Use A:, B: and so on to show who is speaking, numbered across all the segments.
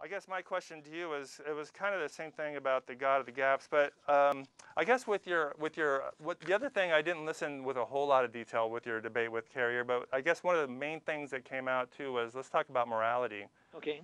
A: I guess my question to you is, it was kind of the same thing about the God of the gaps, but I guess with the other thing, I didn't listen with a whole lot of detail with your debate with Carrier, but I guess one of the main things that came out too was, let's talk about morality.
B: Okay.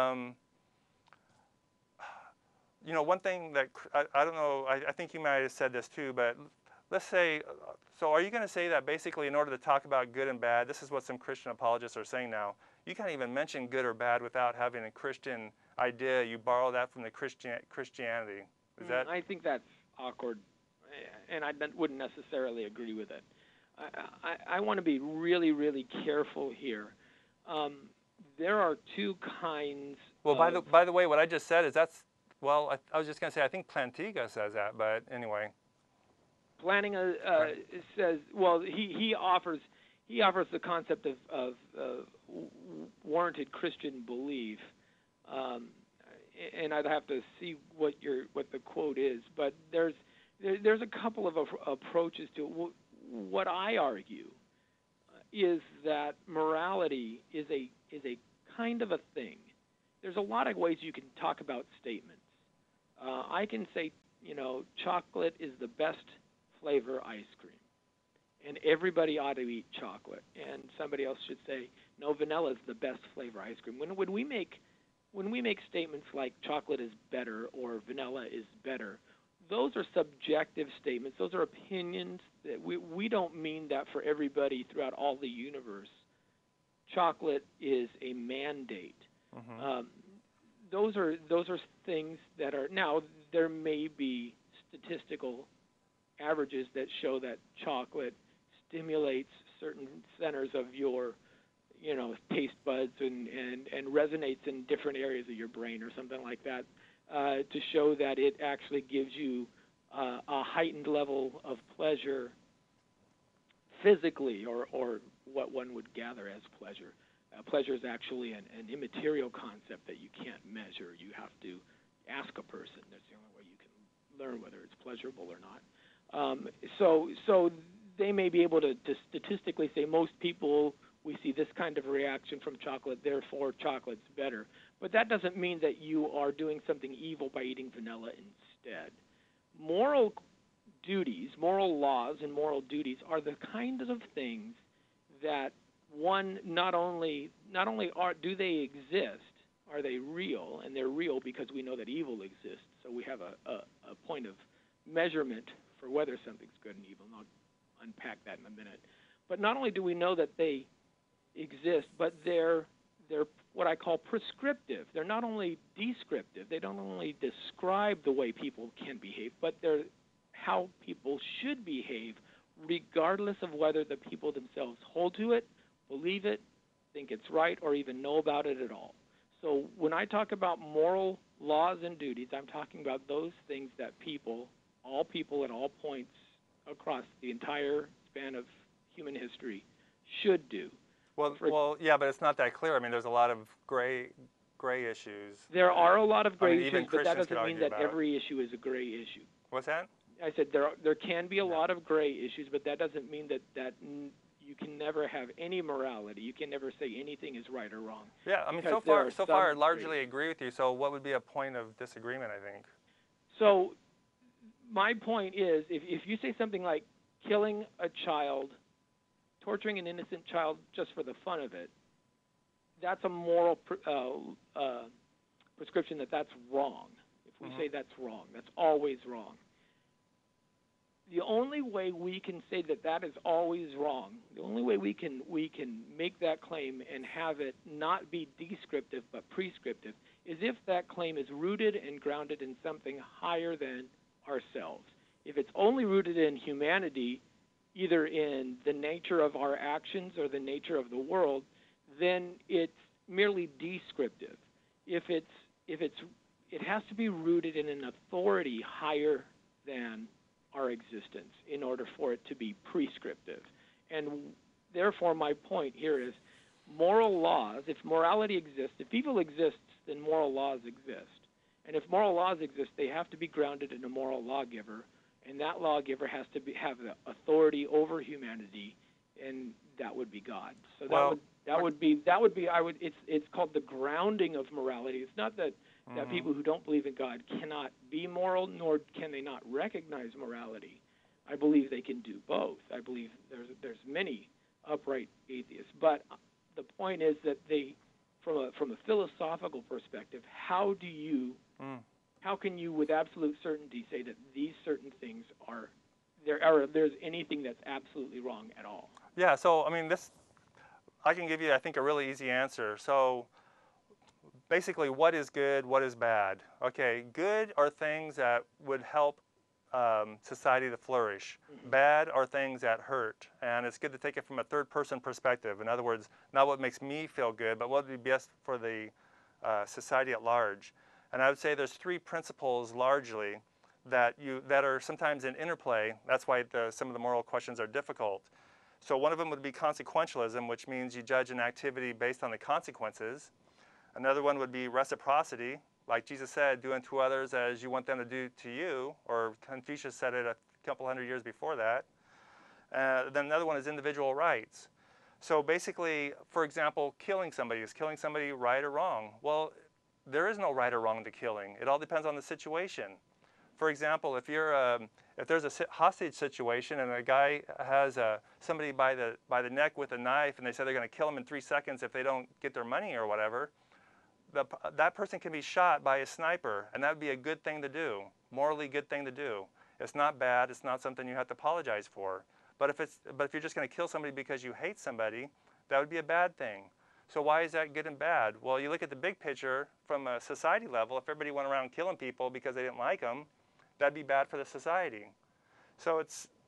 A: You know, one thing that, I don't know, I think you might have said this too, but let's say, so are you going to say that basically in order to talk about good and bad, this is what some Christian apologists are saying now, you can't even mention good or bad without having a Christian idea. You borrow that from the Christianity. Is that?
B: I think that's awkward, and I wouldn't necessarily agree with it. I want to be really, really careful here. There are two kinds.
A: Well, by the way, what I just said is well, I was just going to say, I think Plantinga says that, but anyway.
B: Plantinga says, well, he offers the concept of warranted Christian belief, and I'd have to see what the quote is. But there's a couple of approaches to it. What I argue is that morality is a kind of a thing. There's a lot of ways you can talk about statements. I can say, you know, chocolate is the best flavor ice cream, and everybody ought to eat chocolate. And somebody else should say, no, vanilla is the best flavor ice cream. When we make statements like chocolate is better or vanilla is better, those are subjective statements. Those are opinions. That we don't mean that for everybody throughout all the universe. Chocolate is a mandate. Mm-hmm. Those are things that are, now there may be statistical averages that show that chocolate stimulates certain centers of your, you know, taste buds and resonates in different areas of your brain or something like that, to show that it actually gives you a heightened level of pleasure physically, or what one would gather as pleasure. Pleasure is actually an immaterial concept that you can't measure. You have to ask a person. That's the only way you can learn whether it's pleasurable or not. So they may be able to statistically say most people, we see this kind of reaction from chocolate, therefore chocolate's better. But that doesn't mean that you are doing something evil by eating vanilla instead. Moral duties, moral laws, and moral duties are the kinds of things that one not only do they exist, are they real, and they're real because we know that evil exists. So we have a point of measurement for whether something's good and evil, and I'll unpack that in a minute. But not only do we know that they exist, but they're what I call prescriptive. They're not only descriptive, they don't only describe the way people can behave, but they're how people should behave, regardless of whether the people themselves hold to it, believe it, think it's right, or even know about it at all. So when I talk about moral laws and duties, I'm talking about those things that all people at all points across the entire span of human history should do.
A: Well, yeah, but it's not that clear. I mean, there's a lot of gray issues.
B: There are a lot of gray issues, but that
A: Christians
B: doesn't mean that every issue is a gray issue.
A: What's that?
B: I said there can be a lot of gray issues, but that doesn't mean that you can never have any morality. You can never say anything is right or wrong.
A: Yeah, I mean, so far I largely agree with you. So what would be a point of disagreement, I think?
B: So my point is, if you say something like killing a child, torturing an innocent child just for the fun of it, that's a moral prescription that's wrong. If we say that's wrong, that's always wrong. The only way we can say that is always wrong, the only way we can make that claim and have it not be descriptive but prescriptive, is if that claim is rooted and grounded in something higher than ourselves. If it's only rooted in humanity, either in the nature of our actions or the nature of the world, then it's merely descriptive. It has to be rooted in an authority higher than our existence in order for it to be prescriptive. And therefore my point here is moral laws, if morality exists, if evil exists, then moral laws exist. And if moral laws exist, they have to be grounded in a moral lawgiver, and that lawgiver has to have the authority over humanity, and that would be God. So That would be it's called the grounding of morality. It's not that people who don't believe in God cannot be moral, nor can they not recognize morality. I believe they can do both. I believe there's many upright atheists, but the point is that they, from a philosophical perspective, how can you with absolute certainty say that these certain things there's anything that's absolutely wrong at all?
A: Yeah, so I mean, I can give you, I think, a really easy answer. So basically, what is good, what is bad? Okay, good are things that would help society to flourish. Bad are things that hurt, and it's good to take it from a third-person perspective. In other words, not what makes me feel good, but what would be best for the society at large. And I would say there's three principles largely that are sometimes in interplay. That's why some of the moral questions are difficult. So one of them would be consequentialism, which means you judge an activity based on the consequences. Another one would be reciprocity, like Jesus said, do unto others as you want them to do to you, or Confucius said it a couple hundred years before that. Then another one is individual rights. So basically, for example, killing somebody. Is killing somebody right or wrong? Well, there is no right or wrong to killing. It all depends on the situation. For example, if there's a hostage situation and a guy has somebody by the neck with a knife, and they say they're going to kill him in 3 seconds if they don't get their money or whatever, that person can be shot by a sniper, and that would be a good thing to do, morally good thing to do. It's not bad. It's not something you have to apologize for. But if you're just going to kill somebody because you hate somebody, that would be a bad thing. So why is that good and bad? Well, you look at the big picture from a society level. If everybody went around killing people because they didn't like them, that'd be bad for the society. So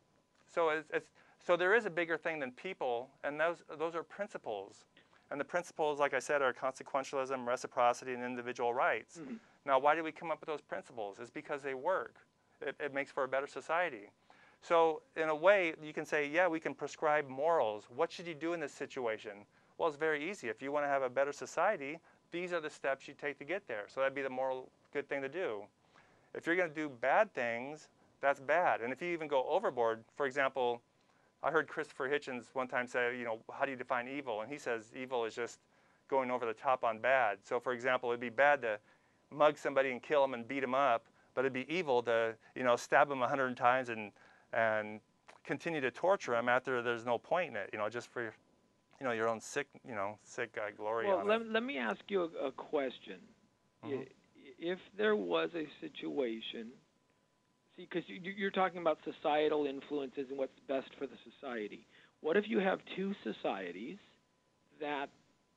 A: there is a bigger thing than people, and those are principles. And the principles, like I said, are consequentialism, reciprocity, and individual rights. Mm-hmm. Now, why did we come up with those principles? It's because they work. It makes for a better society. So in a way, you can say, yeah, we can prescribe morals. What should you do in this situation? Well, it's very easy. If you want to have a better society, these are the steps you take to get there. So that'd be the moral good thing to do. If you're going to do bad things, that's bad. And if you even go overboard, for example, I heard Christopher Hitchens one time say, how do you define evil? And he says evil is just going over the top on bad. So for example, it'd be bad to mug somebody and kill them and beat them up, but it'd be evil to, stab them 100 times and continue to torture them after there's no point in it, just for, your own sick glory.
B: Well, let me ask you a question. Mm-hmm. If there was a situation, see, because you're talking about societal influences and what's best for the society. What if you have two societies that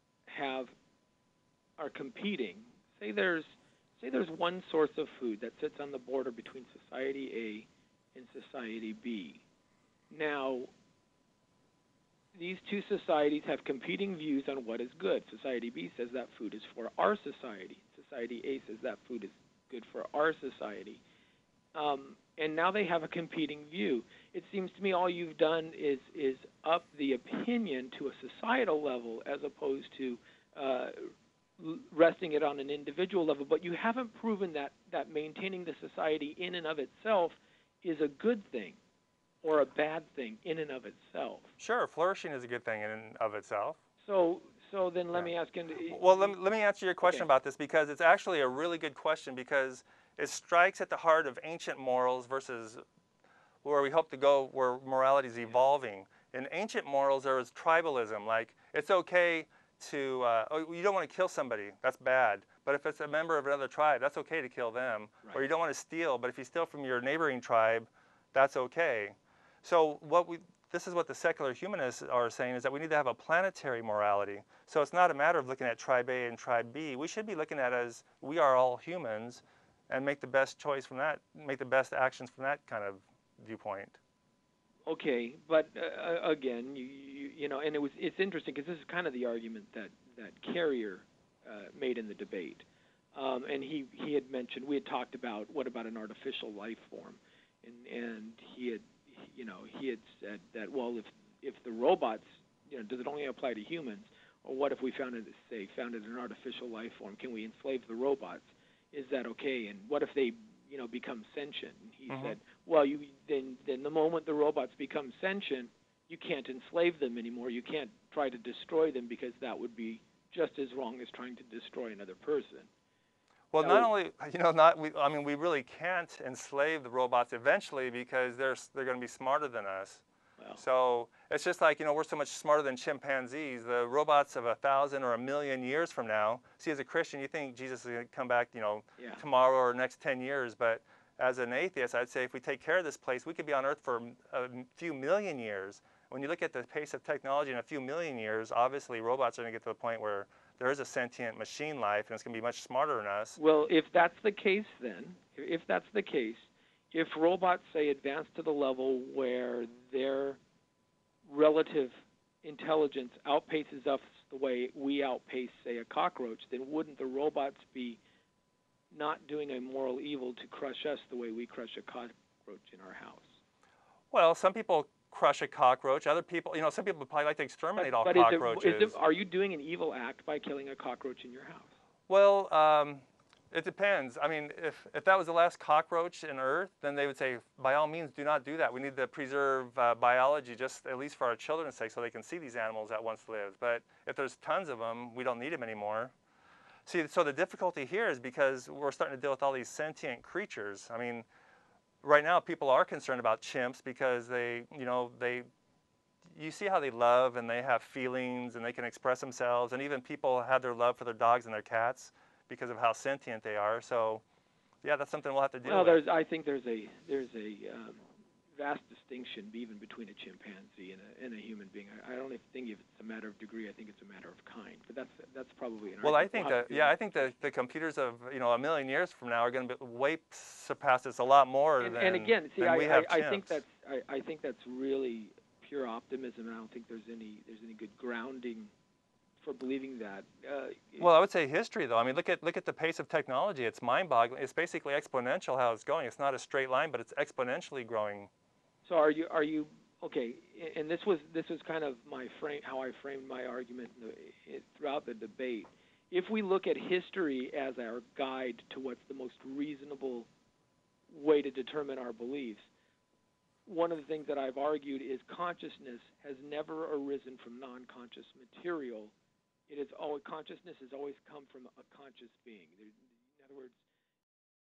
B: are competing? Say there's one source of food that sits on the border between society A and society B. Now, these two societies have competing views on what is good. Society B says that food is for our society. Society A says that food is good for our society. And now they have a competing view. It seems to me all you've done is up the opinion to a societal level as opposed to resting it on an individual level. But you haven't proven that maintaining the society in and of itself is a good thing or a bad thing in and of itself.
A: Sure, flourishing is a good thing in and of itself.
B: So then let me ask you.
A: Well, let me answer your question about this, because it's actually a really good question, because it strikes at the heart of ancient morals versus where we hope to go, where morality is evolving. In ancient morals, there was tribalism. Like, it's okay to, you don't want to kill somebody, that's bad. But if it's a member of another tribe, that's okay to kill them. Right. Or you don't want to steal, but if you steal from your neighboring tribe, that's okay. So this is what the secular humanists are saying, is that we need to have a planetary morality. So it's not a matter of looking at tribe A and tribe B. We should be looking at it as we are all humans, and make the best choice from that, make the best actions from that kind of viewpoint.
B: Okay, but again, and it's interesting because this is kind of the argument that Carrier made in the debate, and he had mentioned, we had talked about what about an artificial life form, and he had said that, well, if the robots, does it only apply to humans, or what if we found it an artificial life form? Can we enslave the robots? Is that okay? And what if they, become sentient? And he said, well, then the moment the robots become sentient, you can't enslave them anymore. You can't try to destroy them because that would be just as wrong as trying to destroy another person.
A: Well,
B: So,
A: not only, I mean, we really can't enslave the robots eventually because they're going to be smarter than us.
B: well,
A: So it's just like, we're so much smarter than chimpanzees. The robots of 1,000 or 1,000,000 years from now, see, as a Christian, you think Jesus is going to come back,
B: yeah.
A: tomorrow or next 10 years. But as an atheist, I'd say if we take care of this place, we could be on Earth for a few million years. When you look at the pace of technology in a few million years, obviously robots are going to get to the point where there is a sentient machine life, and it's going to be much smarter than us.
B: Well, if that's the case, then, if that's the case, if robots, say, advance to the level where their relative intelligence outpaces us the way we outpace, say, a cockroach, then wouldn't the robots be not doing a moral evil to crush us the way we crush a cockroach in our house?
A: Well, some people crush a cockroach. Other people, some people probably like to exterminate all
B: But
A: cockroaches.
B: are you doing an evil act by killing a cockroach in your house?
A: Well, it depends. I mean, if that was the last cockroach in Earth, then they would say, by all means, do not do that. We need to preserve biology, just at least for our children's sake, so they can see these animals that once lived. But if there's tons of them, we don't need them anymore. See, so the difficulty here is because we're starting to deal with all these sentient creatures. I mean, right now people are concerned about chimps because you see how they love and they have feelings and they can express themselves, and even people have their love for their dogs and their cats because of how sentient they are. So, yeah, that's something we'll have to deal with.
B: I think there's a vast distinction even between a chimpanzee and a human being. I don't think if it's a matter of degree. I think it's a matter of kind. But that's probably an
A: well,
B: argument.
A: I think the computers of 1,000,000 years from now are going to way surpass us a lot more
B: and again, see,
A: than we have
B: I
A: chimps.
B: I think that's really pure optimism. I don't think there's any good grounding for believing that.
A: Well, I would say history, though. I mean, look at the pace of technology. It's mind-boggling. It's basically exponential how it's going. It's not a straight line, but it's exponentially growing.
B: So are you okay? And this was kind of how I framed my argument throughout the debate. If we look at history as our guide to what's the most reasonable way to determine our beliefs, one of the things that I've argued is consciousness has never arisen from non-conscious material. Consciousness has always come from a conscious being. In other words,